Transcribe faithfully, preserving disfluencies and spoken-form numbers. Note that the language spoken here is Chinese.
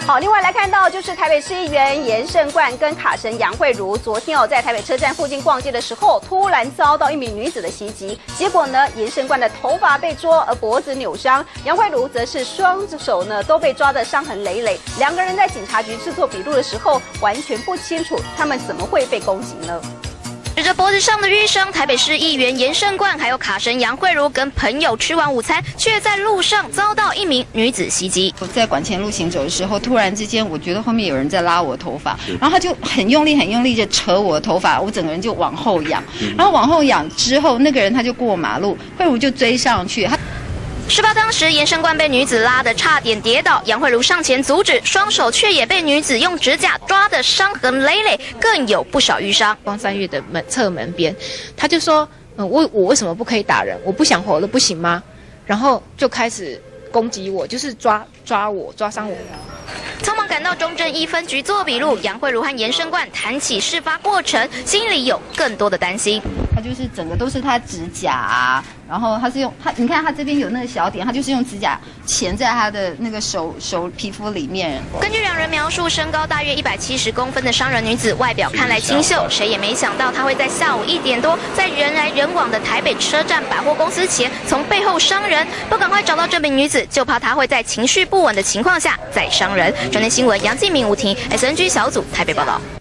好，另外来看到就是台北市议员严胜冠跟卡神杨惠如，昨天哦在台北车站附近逛街的时候，突然遭到一名女子的袭击，结果呢，严胜冠的头发被捉，而脖子扭伤，杨惠如则是双手呢都被抓得伤痕累累。两个人在警察局制作笔录的时候，完全不清楚他们怎么会被攻击呢？ 指着脖子上的淤伤，台北市议员严胜冠还有卡神杨惠如跟朋友吃完午餐，却在路上遭到一名女子袭击。 我在管前路行走的时候，突然之间，我觉得后面有人在拉我头发，然后他就很用力、很用力的扯我的头发，我整个人就往后仰，然后往后仰之后，那个人他就过马路，惠如就追上去，他。 事发当时，严胜冠被女子拉得差点跌倒，杨惠如上前阻止，双手却也被女子用指甲抓得伤痕累累，更有不少淤伤。 光三月的门侧门边，他就说：“嗯、呃，我我为什么不可以打人？我不想活了，不行吗？”然后就开始攻击我，就是抓抓我，抓伤我。 匆忙赶到中正一分局做笔录，杨惠如和严胜冠谈起事发过程，心里有更多的担心。 他就是整个都是他指甲啊，然后他是用他，你看他这边有那个小点，他就是用指甲钳在他的那个手手皮肤里面。 根据两人描述，身高大约一百七十公分的伤人女子，外表看来清秀，谁也没想到她会在下午一点多，在人来人往的台北车站百货公司前，从背后伤人。不赶快找到这名女子，就怕她会在情绪不稳的情况下再伤人。中天新闻杨继明、吴婷 S N G 小组台北报道。